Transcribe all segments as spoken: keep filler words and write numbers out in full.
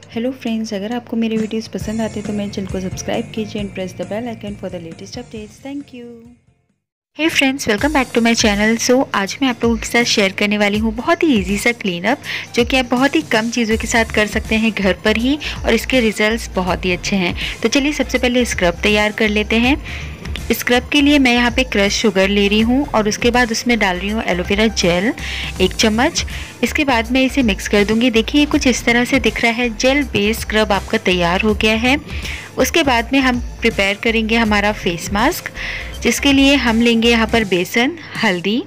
Hello friends, अगर आपको मेरे वीडियोस पसंद आते तो मेरे चैनल को सब्सक्राइब कीजिए and press the bell icon for the latest updates. Thank you. Hey friends, welcome back to my channel. So आज मैं आप लोगों के साथ शेयर करने वाली हूँ बहुत ही इजी सा क्लीनअप, जो कि आप बहुत ही कम चीज़ों के साथ कर सकते हैं घर पर ही, और इसके रिजल्ट्स बहुत ही अच्छे हैं। तो चलिए सबसे पहले स्क्रब तैयार कर लेते हैं। स्क्रब के लिए मैं यहाँ पे क्रश शुगर ले रही हूँ और उसके बाद उसमें डाल रही हूँ एलोवेरा जेल एक चम्मच। इसके बाद मैं इसे मिक्स कर दूँगी। देखिए कुछ इस तरह से दिख रहा है। जेल बेस्ड स्क्रब आपका तैयार हो गया है। उसके बाद में हम प्रिपेयर करेंगे हमारा फेस मास्क, जिसके लिए हम लेंगे यहाँ पर बेसन, हल्दी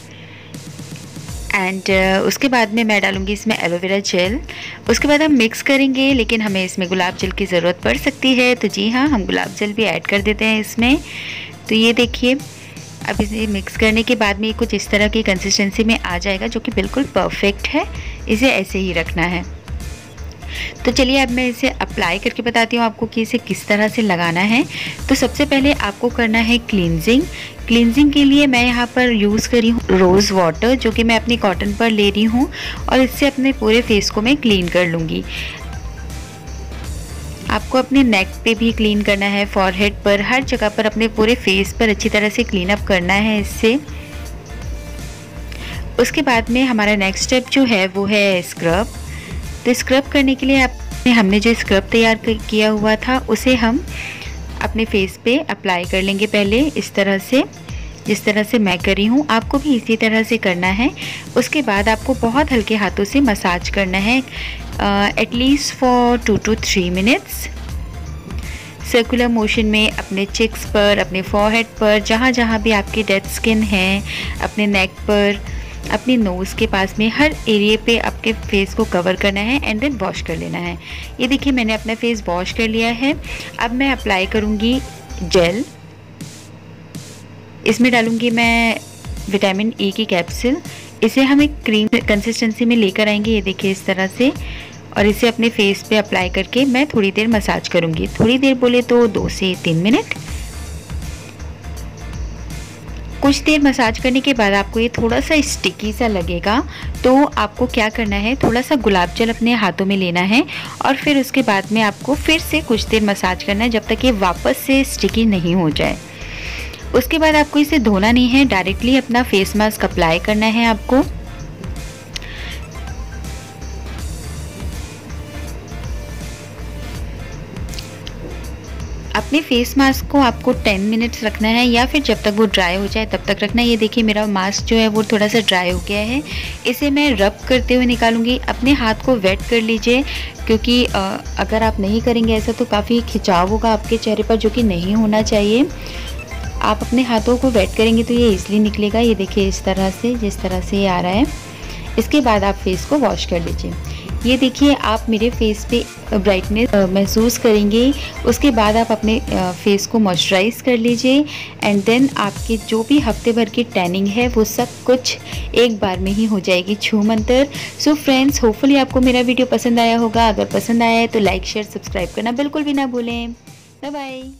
एंड uh, उसके बाद में मैं डालूंगी इसमें एलोवेरा जेल। उसके बाद हम मिक्स करेंगे, लेकिन हमें इसमें गुलाब जल की ज़रूरत पड़ सकती है, तो जी हाँ, हम गुलाब जल भी ऐड कर देते हैं इसमें। तो ये देखिए, अब इसे मिक्स करने के बाद में ये कुछ इस तरह की कंसिस्टेंसी में आ जाएगा, जो कि बिल्कुल परफेक्ट है। इसे ऐसे ही रखना है। तो चलिए अब मैं इसे अप्लाई करके बताती हूँ आपको कि इसे किस तरह से लगाना है। तो सबसे पहले आपको करना है क्लींजिंग। क्लींजिंग के लिए मैं यहाँ पर यूज़ करी हूँ रोज़ वाटर, जो कि मैं अपनी कॉटन पर ले रही हूँ, और इससे अपने पूरे फेस को मैं क्लीन कर लूँगी। आपको अपने नेक पे भी क्लीन करना है, फॉरहेड पर, हर जगह पर, अपने पूरे फेस पर अच्छी तरह से क्लीन अप करना है इससे। उसके बाद में हमारा नेक्स्ट स्टेप जो है वो है स्क्रब। तो स्क्रब करने के लिए आपने हमने जो स्क्रब तैयार किया हुआ था उसे हम अपने फेस पे अप्लाई कर लेंगे पहले, इस तरह से, जिस तरह से मैं करी हूँ। आपको भी इसी तरह से करना है। उसके बाद आपको बहुत हल्के हाथों से मसाज करना है, at least for two two three minutes, circular motion में, अपने चिक्स पर, अपने फॉरहेड पर, जहाँ जहाँ भी आपकी डेड स्किन है, अपने नेक पर, अपनी नोज़ के पास में, हर एरिया पे आपके फेस को कवर करना है एंड देन वॉश कर लेना है। ये देखिए मैंने अपना फेस वॉश कर लिया है। अब मैं अप्लाई करूँगी जेल। इसमें डालूँगी मैं विटामिन ई की कैप्सूल। इसे हम एक क्रीम कंसिस्टेंसी में लेकर आएंगे, ये देखिए इस तरह से, और इसे अपने फेस पे अप्लाई करके मैं थोड़ी देर मसाज करूँगी। थोड़ी देर बोले तो दो से तीन मिनट। कुछ देर मसाज करने के बाद आपको ये थोड़ा सा स्टिकी सा लगेगा, तो आपको क्या करना है, थोड़ा सा गुलाब जल अपने हाथों में लेना है और फिर उसके बाद में आपको फिर से कुछ देर मसाज करना है, जब तक ये वापस से स्टिकी नहीं हो जाए। उसके बाद आपको इसे धोना नहीं है, डायरेक्टली अपना फेस मास्क अप्लाई करना है आपको। अपने फेस मास्क को आपको टेन मिनट्स रखना है, या फिर जब तक वो ड्राई हो जाए तब तक रखना है। ये देखिए मेरा मास्क जो है वो थोड़ा सा ड्राई हो गया है। इसे मैं रब करते हुए निकालूंगी। अपने हाथ को वेट कर लीजिए, क्योंकि अगर आप नहीं करेंगे ऐसा तो काफ़ी खिंचाव होगा आपके चेहरे पर, जो कि नहीं होना चाहिए। आप अपने हाथों को वेट करेंगे तो ये ईजिली निकलेगा। ये देखिए इस तरह से, जिस तरह से ये आ रहा है। इसके बाद आप फेस को वॉश कर लीजिए। ये देखिए आप मेरे फेस पे ब्राइटनेस महसूस करेंगे। उसके बाद आप अपने फेस को मॉइस्चराइज कर लीजिए एंड देन आपके जो भी हफ्ते भर की टैनिंग है वो सब कुछ एक बार में ही हो जाएगी, छू मंतर। सो फ्रेंड्स, होपफुली आपको मेरा वीडियो पसंद आया होगा। अगर पसंद आया है तो लाइक, शेयर, सब्सक्राइब करना बिल्कुल भी ना भूलें। Bye bye.